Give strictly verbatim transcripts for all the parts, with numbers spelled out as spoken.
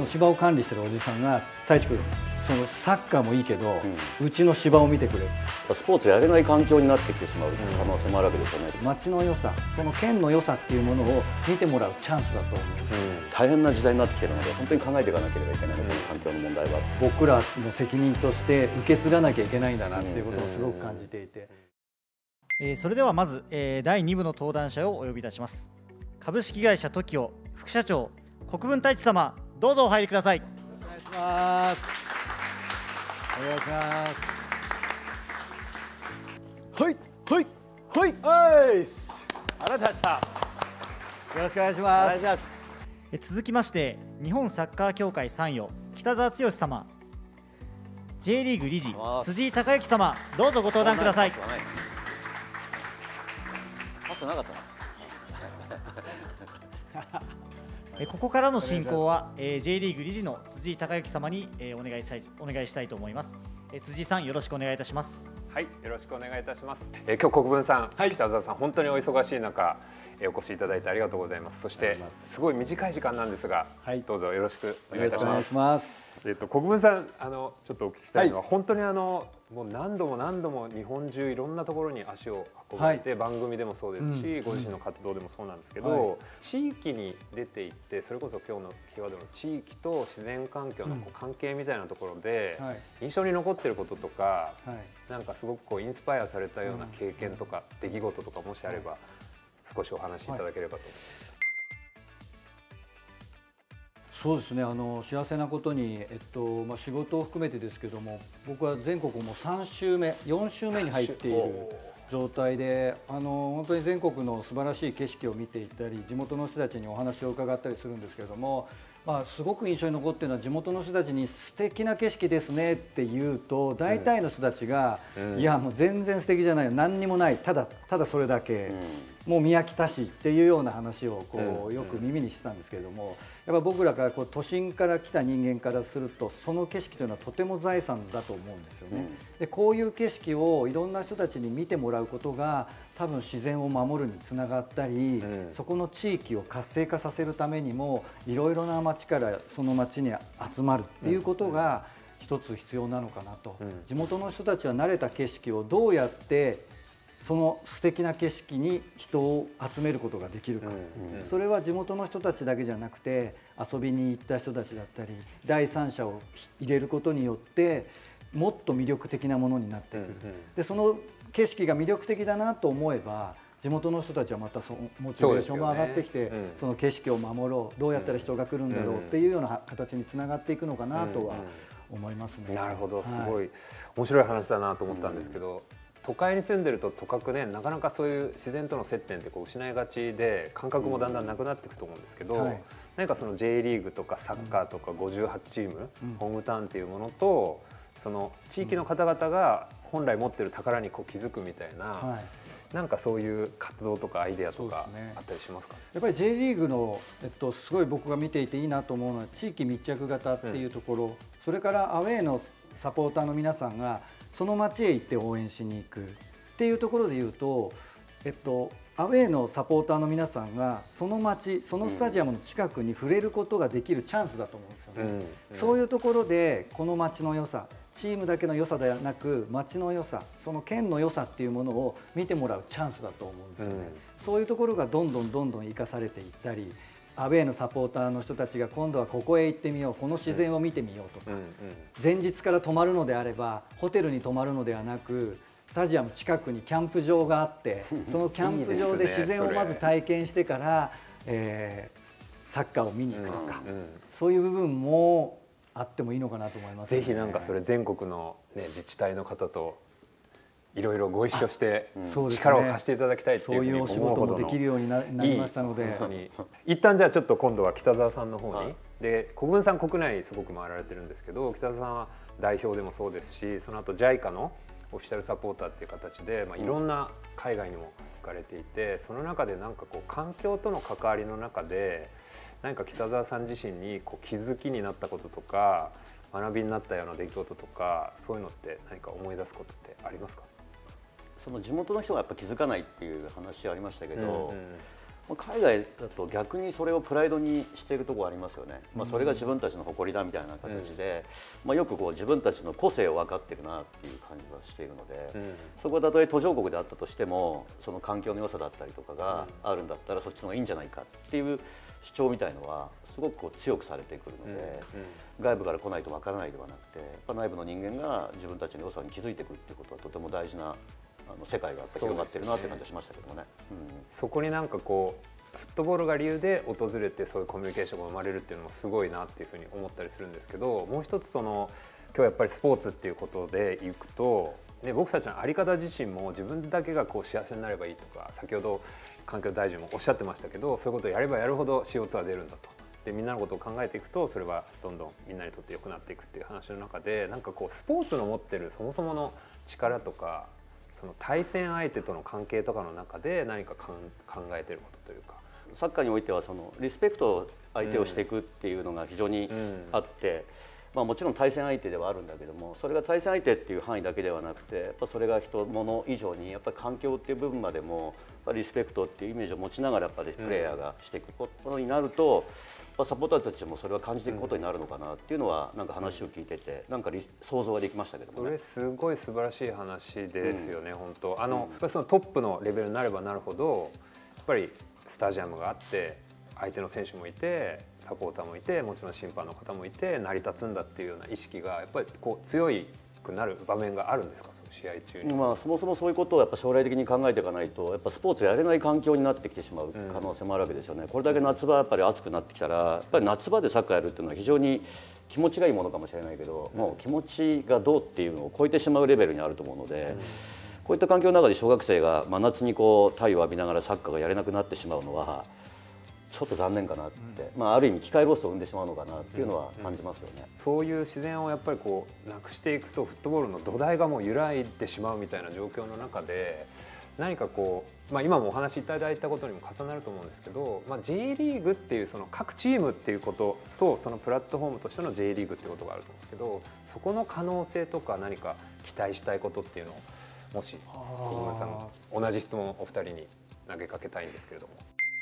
の芝を管理してるおじさんが「太一君、そのサッカーもいいけど、うん、うちの芝を見てくれ」 スポーツやれない環境になってきてしまう可能性もあるわけですよね。 町の良さ、その県の良さっていうものを見てもらうチャンスだと思うんです、うん、 大変な時代になってきているので本当に考えていかなければいけないの、うん、この環境の問題は僕らの責任として受け継がなきゃいけないんだなっていうことをすごく感じていて、 えー、それではまず、えー、だいに部の登壇者をお呼びいたします。株式会社 トキオ 副社長国分太一様、どうぞお入りください。 お願いします。お願いします。はいはいはいはい。 ありがとうございました。 よろしくお願いします。 え続きまして日本サッカー協会参与北澤剛様、 J リーグ理事辻井孝之様、どうぞご登壇ください。 パスなかったなここからの進行は J リーグ理事の辻井孝之様にお願いしたいお願いしたいと思います。辻井さん、よろしくお願いいたします。 はい、よろしくお願いいたします。えー、今日国分さん、はい、北澤さん、本当にお忙しい中、えー、お越しいただいてありがとうございます。そしてすごい短い時間なんですが、はい、どうぞよろしくお願いいたします。 ますえっと国分さん、あのちょっとお聞きしたいのは、はい、本当にあのもう何度も何度も日本中いろんなところに足を運ばれて、はい、番組でもそうですし、うん、ご自身の活動でもそうなんですけど、はい、地域に出ていってそれこそ今日のキーワードの地域と自然環境のこう関係みたいなところで、うんはい、印象に残っていることとか、はい、なんかすごくこうインスパイアされたような経験とか、うん、出来事とかもしあれば少しお話しいただければと思います。はい、 そうですね、あの幸せなことに、えっとまあ、仕事を含めてですけども、僕は全国もうさん週目よん週目に入っている状態で、あの本当に全国の素晴らしい景色を見ていったり、地元の人たちにお話を伺ったりするんですけれども、まあ、すごく印象に残っているのは、地元の人たちに素敵な景色ですねって言うと、大体の人たちが、うん、いやもう全然素敵じゃないよ、何にもない、ただただそれだけ、うん、もう宮北市っていうような話をこうよく耳にしてたんですけれども、やっぱ僕らからこう都心から来た人間からすると、その景色というのはとても財産だと思うんですよね。うん、でこういう景色をいろんな人たちに見てもらうことが、多分自然を守るにつながったり、うん、そこの地域を活性化させるためにもいろいろな町からその町に集まるっていうことが一つ必要なのかなと、うん、地元の人たちは慣れた景色をどうやってその素敵な景色に人を集めることができるか、うんうん、それは地元の人たちだけじゃなくて、遊びに行った人たちだったり第三者を入れることによってもっと魅力的なものになってくる。うんうん、でその景色が魅力的だなと思えば、地元の人たちはまたそのモチベーションも上がってきて、 そ,、ねうん、その景色を守ろう、どうやったら人が来るんだろうっていうような形につながっていくのかなとは思いますね。 なるほど、すごい面白い話だなと思ったんですけど、うん、都会に住んでるととかくね、なかなかそういう自然との接点ってこう失いがちで、感覚もだんだんなくなっていくと思うんですけど、うんはい、何かその J リーグとかサッカーとかごじゅうはちチーム、うん、ホームタウンっていうものと、その地域の方々が本来持ってる宝にこう気づくみたいな、はい、なんかそういう活動とかアイデアとかあったりしますか？ やっぱり J リーグの、えっと、すごい僕が見ていていいなと思うのは、地域密着型っていうところ、うん、それからアウェーのサポーターの皆さんがその町へ行って応援しに行くっていうところでいうと、えっと、アウェーのサポーターの皆さんがその町、そのスタジアムの近くに触れることができるチャンスだと思うんですよね。うんうん、そういうところでこの町の良さ、チームだけの良さではなく町の良さ、その県の良さっていうものを見てもらうチャンスだと思うんですよね。うん、そういうところがどんどんどんどん生かされていったり、アウェーのサポーターの人たちが今度はここへ行ってみよう、この自然を見てみようとか、うんうん、前日から泊まるのであればホテルに泊まるのではなく、スタジアム近くにキャンプ場があってそのキャンプ場で自然をまず体験してから、えー、サッカーを見に行くとか、うんうん、そういう部分もあってもいいのかなと思いますね。 ぜひなんかそれ全国の、ね、自治体の方といろいろご一緒して力を貸していただきたいっていうふうに思うほどの、 そういうお仕事もできるようになりましたので、 本当に一旦じゃあちょっと今度は北澤さんの方に、で国分さん国内すごく回られてるんですけど、北澤さんは代表でもそうですし、その後 ジャイカ のオフィシャルサポーターっていう形で、まあ、いろんな海外にも行かれていて、その中でなんかこう環境との関わりの中で何か北澤さん自身にこう気づきになったこととか学びになったような出来事とか、そういうのって何か思い出すことってありますか？ その地元の人がやっぱ気づかないっていう話ありましたけど、うんうん、 海外だと逆にそれをプライドにしているところありますよね、まあ、それが自分たちの誇りだみたいな形で、うん、まあ、よくこう自分たちの個性を分かってるなっていう感じがしているので、うん、そこはたとえ途上国であったとしてもその環境の良さだったりとかがあるんだったらそっちの方がいいんじゃないかっていう主張みたいのはすごくこう強くされてくるので、うんうん、外部から来ないと分からないではなくて、やっぱ内部の人間が自分たちの良さに気づいていくっていうことはとても大事なあの世界がやっぱ広がってるなって感じがしましたけどもね。うん、そこになんかこうフットボールが理由で訪れてそういうコミュニケーションが生まれるっていうのもすごいなっていうふうに思ったりするんですけど、もう一つその今日やっぱりスポーツっていうことでいくと、ね、僕たちの在り方自身も自分だけがこう幸せになればいいとか、先ほど環境大臣もおっしゃってましたけど、そういうことをやればやるほど シーオーツー は出るんだと。でみんなのことを考えていくとそれはどんどんみんなにとって良くなっていくっていう話の中で、なんかこうスポーツの持ってるそもそもの力とかその対戦相手との関係とかの中で何かかん考えてることというか、 サッカーにおいてはそのリスペクト相手をしていくっていうのが非常にあって、まあ、もちろん対戦相手ではあるんだけども、それが対戦相手っていう範囲だけではなくて、やっぱそれが人物以上にやっぱり環境っていう部分までもやっぱリスペクトっていうイメージを持ちながらやっぱりプレイヤーがしていくことになると、サポーターたちもそれは感じていくことになるのかなっていうのはなんか話を聞いててなんか想像ができましたけどもね。 それすごい素晴らしい話ですよね、うん、本当あの、うん、やっぱりそのトップのレベルになればなるほどやっぱりスタジアムがあって相手の選手もいてサポーターもいてもちろん審判の方もいて成り立つんだっていうような意識がやっぱりこう強くなる場面があるんですか、その試合中に。 まあ、そもそもそういうことをやっぱ将来的に考えていかないとやっぱスポーツやれない環境になってきてしまう可能性もあるわけですよね、うん、これだけ夏場やっぱり暑くなってきたらやっぱり夏場でサッカーやるっていうのは非常に気持ちがいいものかもしれないけど、うん、もう気持ちがどうっていうのを超えてしまうレベルにあると思うので、うん、こういった環境の中で小学生が真夏にこう太陽を浴びながらサッカーがやれなくなってしまうのはちょっと残念かなって、うん、まあ、ある意味機会ロスを生んでしまうのかなっていうのは感じますよね、 うんうん、そういう自然をやっぱりこうなくしていくとフットボールの土台がもう揺らいでしまうみたいな状況の中で何かこう、まあ、今もお話しいただいたことにも重なると思うんですけど、まあ、J リーグっていうその各チームっていうこととそのプラットフォームとしての J リーグっていうことがあると思うんですけど、そこの可能性とか何か期待したいことっていうのをもし小熊さん同じ質問をお二人に投げかけたいんですけれども。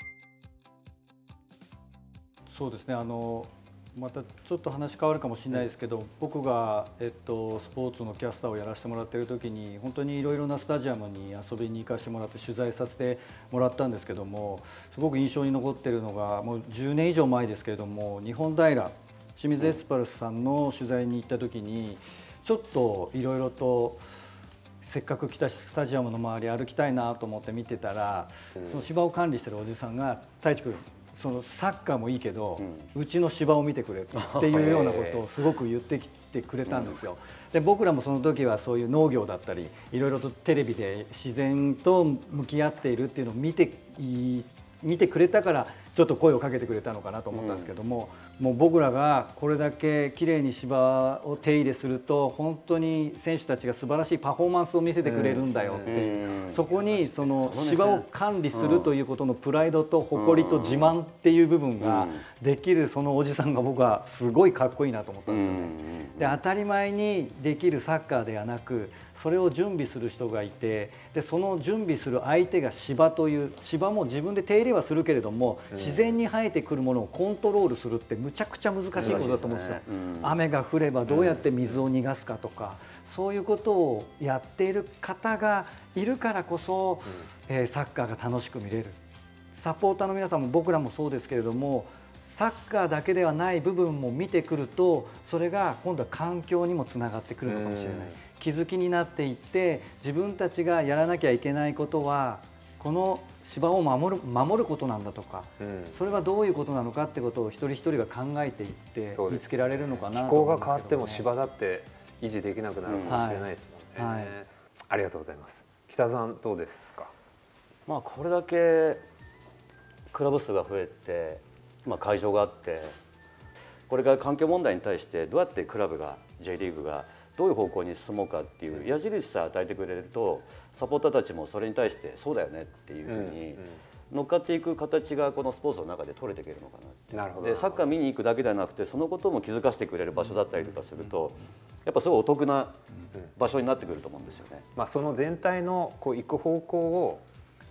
そうですね、あのまたちょっと話変わるかもしれないですけど、うん、僕が、えっと、スポーツのキャスターをやらせてもらっている時に本当にいろいろなスタジアムに遊びに行かせてもらって取材させてもらったんですけども、すごく印象に残っているのがもうじゅうねん以上前ですけれども、日本平清水エスパルスさんの取材に行った時にちょっといろいろとせっかく来たスタジアムの周り歩きたいなと思って見てたら、うん、その芝を管理してるおじさんが「太一君、そのサッカーもいいけど、うん、うちの芝を見てくれっていうようなことをすごく言ってきてくれたんですよ。で僕らもその時はそういう農業だったりいろいろとテレビで自然と向き合っているっていうのを見て見てくれたからちょっと声をかけてくれたのかなと思ったんですけども、うん、もう僕らがこれだけきれいに芝を手入れすると本当に選手たちが素晴らしいパフォーマンスを見せてくれるんだよっていう、うん、そこにその芝を管理するということのプライドと誇りと自慢っていう部分ができるそのおじさんが僕はすごいかっこいいなと思ったんですよね。で当たり前にできるサッカーではなくそれを準備する人がいて、でその準備する相手が芝という、芝も自分で手入れはするけれども、うん、自然に生えてくるものをコントロールするってむちゃくちゃ難しいことだと思うんですよ。うん、雨が降ればどうやって水を逃がすかとか、うん、そういうことをやっている方がいるからこそ、うん、えー、サッカーが楽しく見れる。サポーターの皆さんも僕らもそうですけれども、サッカーだけではない部分も見てくるとそれが今度は環境にもつながってくるのかもしれない。気づきになっていって自分たちがやらなきゃいけないことはこの芝を守る、守ることなんだとか、うん、それはどういうことなのかってことを一人一人が考えていって見つけられるのかなと思いますけどね。 気候が変わっても芝だって維持できなくなるかもしれないですもんね。はいはい、ありがとうございます。北さんどうですか。 まあこれだけクラブ数が増えて、まあ、会場があって、これから環境問題に対してどうやってクラブが J リーグがどういう方向に進もうかっていう矢印さえ与えてくれると、サポーターたちもそれに対してそうだよねっていうふうに乗っかっていく形がこのスポーツの中で取れていけるのかなって。なるほど。でサッカー見に行くだけではなくてそのことも気づかせてくれる場所だったりとかするとやっぱすごいお得な場所になってくると思うんですよね。 まあその全体のこう行く方向を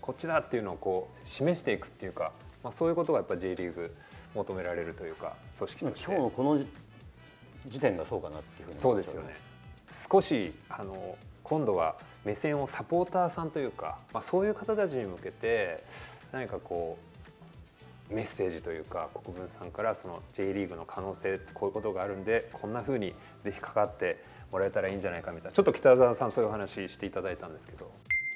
こっちだっていうのをこう示していくっていうか、まあ、そういうことがやっぱ J リーグ求められるというか組織として。 今日のこの時点がそうかなっていうふうにそうですよね。少しあの今度は目線をサポーターさんというか、まあ、そういう方たちに向けて何かこうメッセージというか国分さんからその J リーグの可能性こういうことがあるんでこんな風にぜひ関わってもらえたらいいんじゃないかみたいな、ちょっと北澤さんそういう話していただいたんですけど。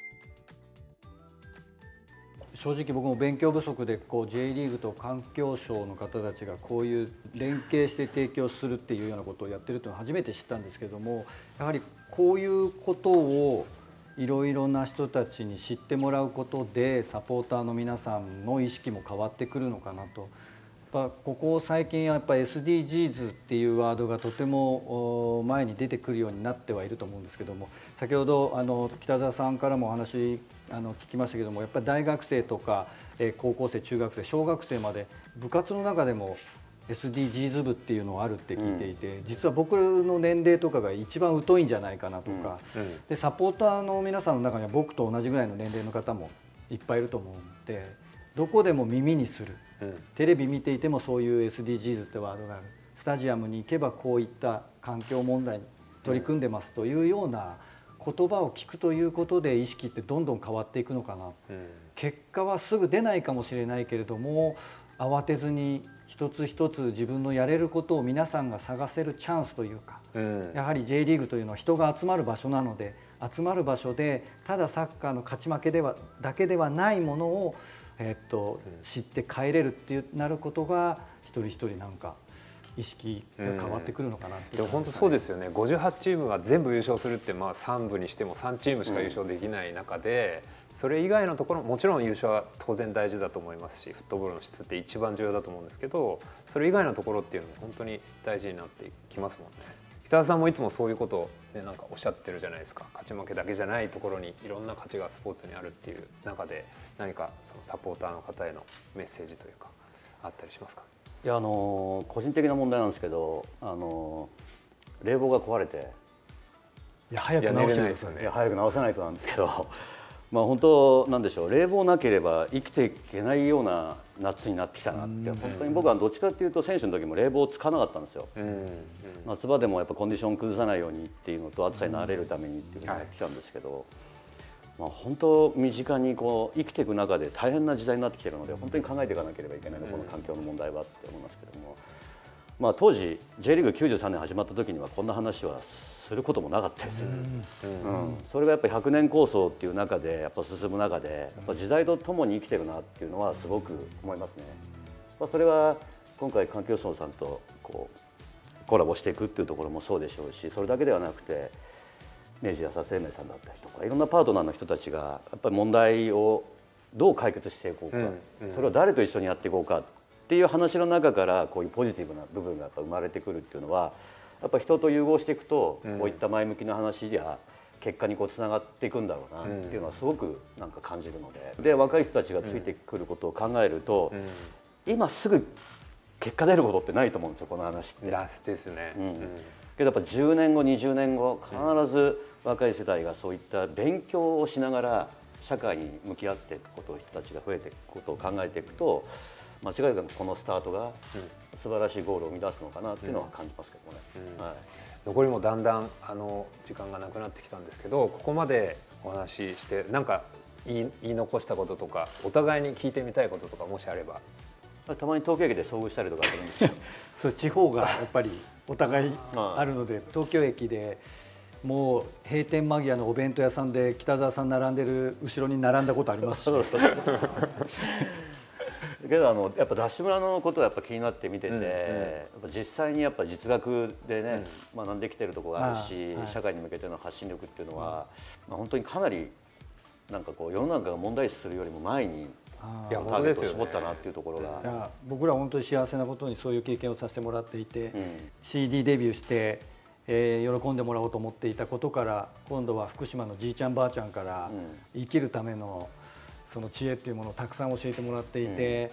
正直僕も勉強不足でこう J リーグと環境省の方たちがこういう連携して提供するっていうようなことをやってるというのは初めて知ったんですけども、やはりこういうことをいろいろな人たちに知ってもらうことでサポーターの皆さんの意識も変わってくるのかなと。やっぱここ最近やっぱ エスディージーズ っていうワードがとても前に出てくるようになってはいると思うんですけども、先ほどあの北澤さんからもお話あの聞きましたけども、やっぱり大学生とか高校生中学生小学生まで部活の中でも エスディージーズ 部っていうのがあるって聞いていて、実は僕の年齢とかが一番疎いんじゃないかなとか、でサポーターの皆さんの中には僕と同じぐらいの年齢の方もいっぱいいると思うので、どこでも耳にする、テレビ見ていてもそういう エスディージーズ ってワードがある、スタジアムに行けばこういった環境問題に取り組んでますというような言葉を聞くということで意識ってどんどん変わっていくのかな、うん、結果はすぐ出ないかもしれないけれども慌てずに一つ一つ自分のやれることを皆さんが探せるチャンスというか、うん、やはり J リーグというのは人が集まる場所なので、集まる場所でただサッカーの勝ち負けではだけではないものを、えっと、うん、知って帰れるっていうなることが一人一人なんか意識が変わってくるのかなっていう、 うん、本当そうですよね。ごじゅうはちチームが全部優勝するって、まあさん部にしてもさんチームしか優勝できない中で、うん、それ以外のところもちろん優勝は当然大事だと思いますし、フットボールの質って一番重要だと思うんですけど、それ以外のところっていうのも本当に大事になってきますもんね。北田さんもいつもそういうことを、ね、なんかおっしゃってるじゃないですか。勝ち負けだけじゃないところにいろんな価値がスポーツにあるっていう中で、何かそのサポーターの方へのメッセージというかあったりしますか？ いや、あの個人的な問題なんですけど、あの冷房が壊れて、 いや早く直せないですよね。 いや早く直せないとなんですけどまあ本当なんでしょう、冷房なければ生きていけないような夏になってきたなって、本当に僕はどっちかっていうと選手の時も冷房つかなかったんですよ。夏場でもやっぱコンディション崩さないようにっていうのと、暑さに慣れるためにっていうのをやってきたんですけど、まあ本当身近にこう生きていく中で大変な時代になってきているので、本当に考えていかなければいけないの、この環境の問題はって思いますけども、まあ当時 J リーグきゅうじゅうさんねん始まった時にはこんな話はすることもなかったですよ。うん、それがやっぱりひゃくねん構想っていう中でやっぱ進む中で、やっぱ時代とともに生きてるなっていうのはすごく思いますね。まあそれは今回環境省さんとこうコラボしていくっていうところもそうでしょうし、それだけではなくて明治安田生命さんだったりとかいろんなパートナーの人たちがやっぱり問題をどう解決していこうか、うんうん、それを誰と一緒にやっていこうかっていう話の中からこういうポジティブな部分がやっぱ生まれてくるっていうのは、やっぱ人と融合していくとこういった前向きな話や結果にこうつながっていくんだろうなっていうのはすごくなんか感じるので、で若い人たちがついてくることを考えると、今すぐ結果出ることってないと思うんですよ、この話って。 ですね。うん、 けどやっぱじゅうねんごにじゅうねんご必ず若い世代がそういった勉強をしながら社会に向き合っていくことを、人たちが増えていくことを考えていくと、間違いなくこのスタートが素晴らしいゴールを生み出すのかなっていうのは感じますけどね。うんうん、はい、 残りもだんだんあの時間がなくなってきたんですけど、ここまでお話ししてなんか言い、言い残したこととかお互いに聞いてみたいこととかもしあれば。 たまに東京駅で遭遇したりとかするんですよ。 そう、地方がやっぱりお互いあるので、東京駅でもう閉店間際のお弁当屋さんで北澤さん並んでる後ろに並んだことありますし。 けどあのやっぱダッシュ村のことがやっぱ気になって見てて、うんうん、やっぱ実際にやっぱ実学でね、うん、学んできてるところがあるし、はい、社会に向けての発信力っていうのは、うん、まあ本当にかなりなんかこう世の中が問題視するよりも前にターゲットを絞ったなっていうところが、 いや僕ら本当に幸せなことにそういう経験をさせてもらっていて、うん、シーディー デビューして、えー、喜んでもらおうと思っていたことから、今度は福島のじいちゃんばあちゃんから生きるためのその知恵っていうものをたくさん教えてもらっていて、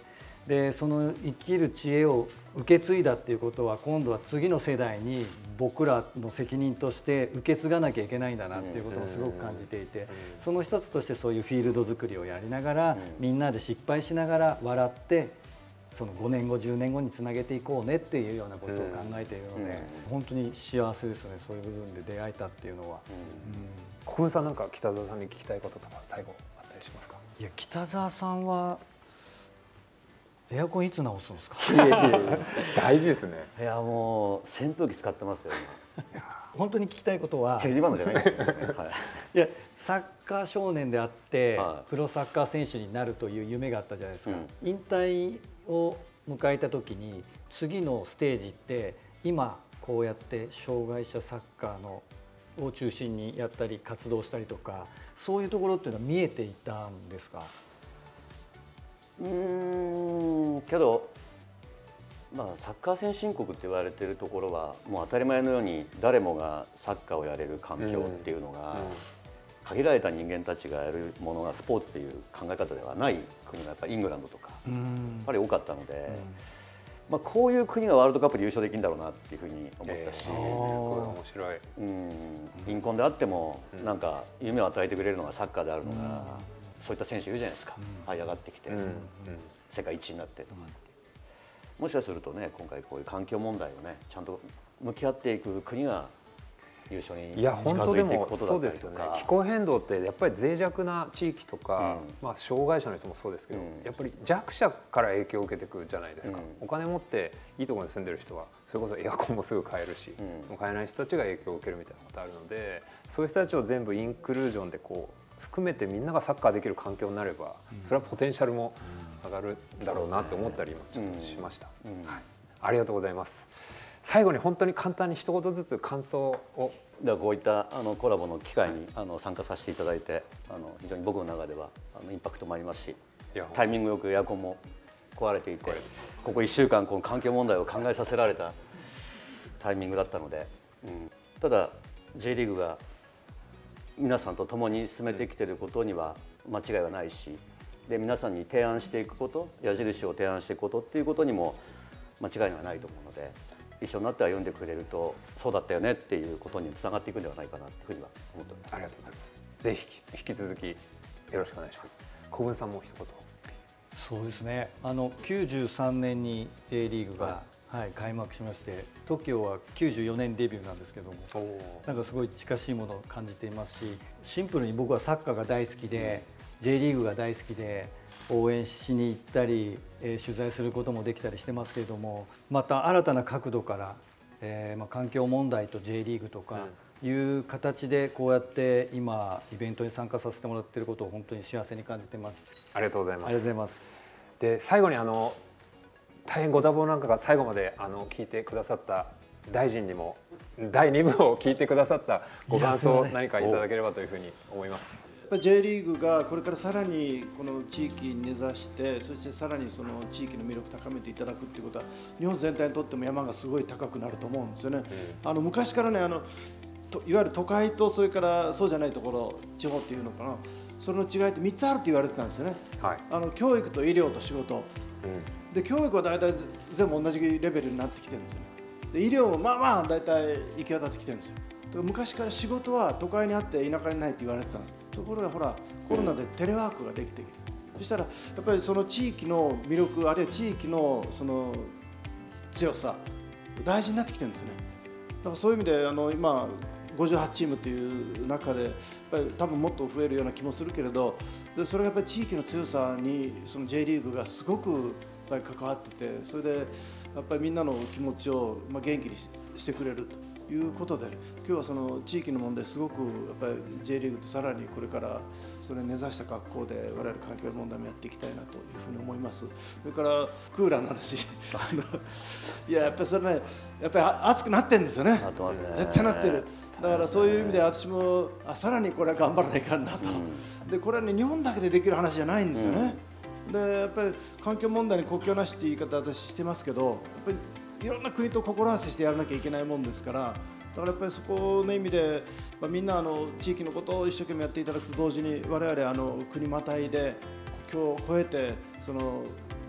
でその生きる知恵を受け継いだっていうことは今度は次の世代に僕らの責任として受け継がなきゃいけないんだなっていうことをすごく感じていて、その一つとしてそういうフィールド作りをやりながらみんなで失敗しながら笑ってそのごねんごじゅうねんごにつなげていこうねっていうようなことを考えているので本当に幸せですね、そういう部分で出会えたっていうのは。 国分さんなんか北澤さんに聞きたいこととか最後あったりしますか？ いや北澤さんはエアコンいつ直すんですか？ いやいやいや大事ですね。 いやもう扇風機使ってますよ今。本当に聞きたいことは今のじゃないですよね、はい、 いやサッカー少年であって、 はい、 プロサッカー選手になるという夢があったじゃないですか、 うん、 引退を迎えた時に次のステージって今こうやって障害者サッカーのを中心にやったり活動したりとかそういうところっていうのは見えていたんですか？ うーんけど、まあ、サッカー先進国って言われてるところはもう当たり前のように誰もがサッカーをやれる環境っていうのが限られた人間たちがやるものがスポーツという考え方ではない国がやっぱりイングランドとかやっぱり多かったので、まあ、こういう国がワールドカップで優勝できるんだろうなっていうふうに思ったし、 えー、すごい面白い、 うん、貧困であってもなんか夢を与えてくれるのがサッカーであるのが、そういった選手いるじゃないですか、這い上がってきて、世界一になってとか、もしかするとね今回こういう環境問題をねちゃんと向き合っていく国が優勝に近づいていくことだったりとか、 気候変動ってやっぱり脆弱な地域とか、うん、まあ障害者の人もそうですけど、うん、やっぱり弱者から影響を受けてくるじゃないですか、うん、お金持っていいところに住んでる人はそれこそエアコンもすぐ買えるし、うん、買えない人たちが影響を受けるみたいなことあるので、そういう人たちを全部インクルージョンでこう含めてみんながサッカーできる環境になれば、それはポテンシャルも上がるだろうなと思ったりもちょっとしました、うんうんはい、ありがとうございます。最後に本当に簡単に一言ずつ感想を。 ではこういったあのコラボの機会にあの参加させていただいてあの非常に僕の中ではあのインパクトもありますし、タイミングよくエアコンも壊れていてここいっしゅうかんこの環境問題を考えさせられたタイミングだったので、うん、ただ J リーグが皆さんと共に進めてきていることには間違いはないし、で皆さんに提案していくこと、矢印を提案していくことっていうことにも間違いはないと思うので、一緒になって歩んでくれるとそうだったよねっていうことにつながっていくんではないかなというふうには思っております。 ありがとうございます。ぜひ引き続きよろしくお願いします。小文さんも一言。 そうですね。あのきゅうじゅうさんねんに J リーグが、はいはい、開幕しまして、トキオはきゅうじゅうよねんデビューなんですけども、なんかすごい近しいものを感じていますし、シンプルに僕はサッカーが大好きで、J リーグが大好きで。応援しに行ったり、えー、取材することもできたりしてますけれども、また新たな角度から、えーまあ、環境問題と J リーグとかいう形でこうやって今イベントに参加させてもらっていることを本当に幸せに感じてます。 ありがとうございます。 ありがとうございます。 で最後にあの大変ご多忙なんかが最後まであの聞いてくださった大臣にもだいにぶを聞いてくださったご感想を何かいただければというふうに思います。 J リーグがこれからさらにこの地域に根ざして、そしてさらにその地域の魅力を高めていただくということは日本全体にとっても山がすごい高くなると思うんですよね。うん、あの昔からねあのいわゆる都会とそれからそうじゃないところ地方っていうのかな、その違いってみっつあるって言われてたんですよね。はい、あの教育と医療と仕事、うん、で教育は大体全部同じレベルになってきてるんですよ。で医療もまあまあ大体行き渡ってきてるんですよ。昔から仕事は都会にあって田舎にないって言われてたんです。ところがほらコロナでテレワークができて、そしたらやっぱりその地域の魅力、あるいは地域のその強さ大事になってきてるんですね。だからそういう意味であの今ごじゅうはちチームという中でやっぱり多分もっと増えるような気もするけれど、でそれがやっぱり地域の強さにその J リーグがすごくやっぱり関わってて、それでやっぱりみんなの気持ちをまあ元気にしてくれるということで、ね、今日はその地域の問題すごくやっぱり J リーグってさらにこれからそれに根ざした格好で我々環境問題もやっていきたいなというふうに思います。それからクーラーの話いややっぱりそれねやっぱり暑くなってるんですよね。絶対なってる。だからそういう意味で私もあさらにこれは頑張らないかんなと、うん、でこれはね日本だけでできる話じゃないんですよね。うん、でやっぱり環境問題に国境なしって言い方私してますけど、やっぱりいろんな国と心合わせしてやらなきゃいけないもんですから、だからやっぱりそこの意味で、まあ、みんなあの地域のことを一生懸命やっていただくと同時に我々あの国またいで国境を越えてその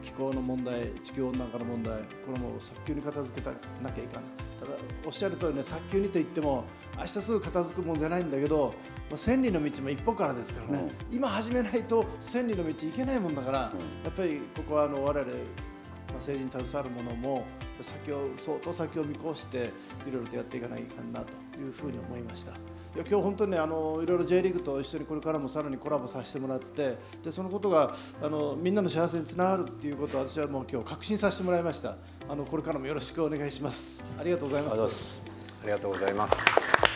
気候の問題、地球温暖化の問題、これも早急に片付けたなきゃいかん。ただおっしゃる通りね、早急にと言っても明日すぐ片付くもんじゃないんだけど、まあ、千里の道も一歩からですからね、うん、今始めないと千里の道行けないもんだから、うん、やっぱりここはあの我々、まあ、政治に携わる者も先を相当先を見越していろいろとやっていかないかんなというふうに思いました。いや今日本当にね、あのいろいろ J リーグと一緒にこれからもさらにコラボさせてもらって、でそのことがあのみんなの幸せにつながるっていうことを私はもう今日確信させてもらいました。あのこれからもよろしくお願いします。ありがとうございます。 ありがとうございます。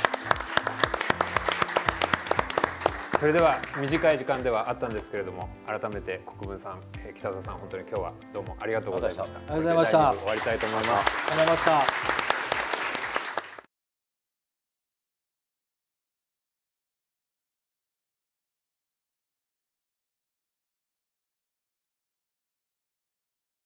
それでは短い時間ではあったんですけれども、改めて国分さん、北澤さん、本当に今日はどうもありがとうございました。 ありがとうございました。 終わりたいと思います。 ありがとうございました。